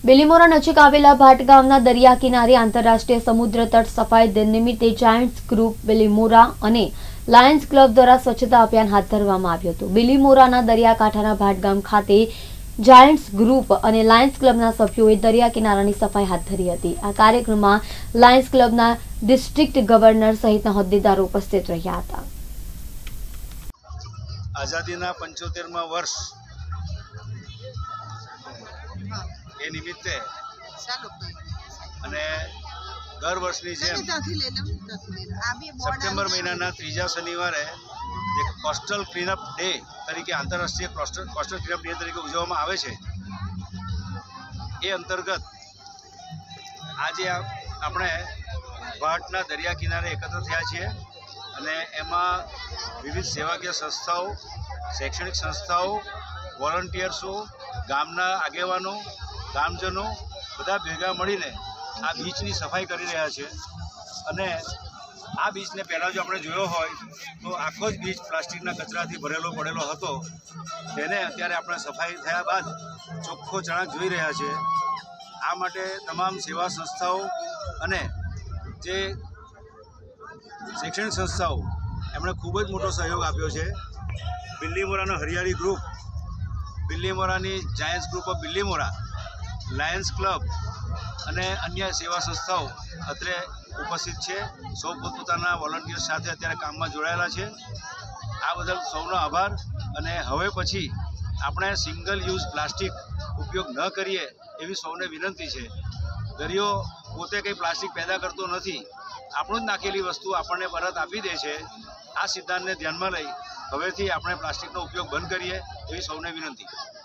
બિલીમોરા નજીક આવેલા ભાટ ગામના દરિયા કિનારે આંતરરાષ્ટ્રીય સમુદ્ર તટ સફાઈ દિન નિમિત્તે જાયન્ટ્સ ગ્રુપ બિલીમોરા અને લાયન્સ ક્લબ દ્વારા સ્વચ્છતા અભિયાન હાથ ધરવામાં આવ્યું હતું। બિલીમોરાના દરિયાકાંઠાના ભાટ ગામ ખાતે જાયન્ટ્સ ગ્રુપ અને લાયન્સ ક્લબના સભ્યોએ દરિયા કિનારાની સફાઈ હાથ ધરી હતી। આ કાર્યક્રમમાં લાયન્સ ક્લબના ડિસ્ટ્રિક્ટ ગવર્નર સહિતના હોદ્દેદારો ઉપસ્થિત રહ્યા હતા। આઝાદીના 75મા વર્ષ એ નિમિત્તે અને દર વર્ષની જેમ સપ્ટેમ્બર મહિનાના ત્રીજા શનિવારે એક કોસ્ટલ ક્લીનઅપ ડે તરીકે આંતરરાષ્ટ્રીય કોસ્ટલ ક્લીનઅપ ડે તરીકે ઉજવવામાં આવે છે। એ અંતર્ગત આજે આપણે ભાટના દરિયા કિનારે એકત્ર થયા છીએ અને એમાં વિવિધ સેવાકીય સંસ્થાઓ, શૈક્ષણિક સંસ્થાઓ, વોલન્ટિયર્સો, ગામના આગેવાનો, ગામજનો બધા ભેગા મળીને આ બીચની સફાઈ કરી રહ્યા છે। અને આ બીચને પહેલાં જો આપણે જોયો હોય તો આખો જ બીચ પ્લાસ્ટિકના કચરાથી ભરેલો પડેલો હતો, તેને અત્યારે આપણે સફાઈ થયા બાદ ચોખ્ખો ચણાક જોઈ રહ્યા છે। આ માટે તમામ સેવા સંસ્થાઓ અને જે શૈક્ષણિક સંસ્થાઓ એમણે ખૂબ જ મોટો સહયોગ આપ્યો છે। બિલીમોરાનો હરિયાળી ગ્રુપ, બિલીમોરાની Giants group of Bilimora, Lions club અને અન્ય સેવા સંસ્થાઓ અત્રે ઉપસ્થિત છે। સૌ પોતપોતાના વોલન્ટિયર્સ સાથે અત્યારે કામમાં જોડાયેલા છે। આ બદલ સૌનો આભાર। અને હવે પછી આપણે સિંગલ યુઝ પ્લાસ્ટિક ઉપયોગ ન કરીએ એવી સૌને વિનંતી છે। દરિયો પોતે કંઈ પ્લાસ્ટિક પેદા કરતો નથી, આપણું જ નાખેલી વસ્તુ આપણને પરત આપી દે છે। આ સિદ્ધાંતને ધ્યાનમાં લઈ હવેથી આપણે પ્લાસ્ટિકનો ઉપયોગ બંધ કરીએ એવી સૌને વિનંતી।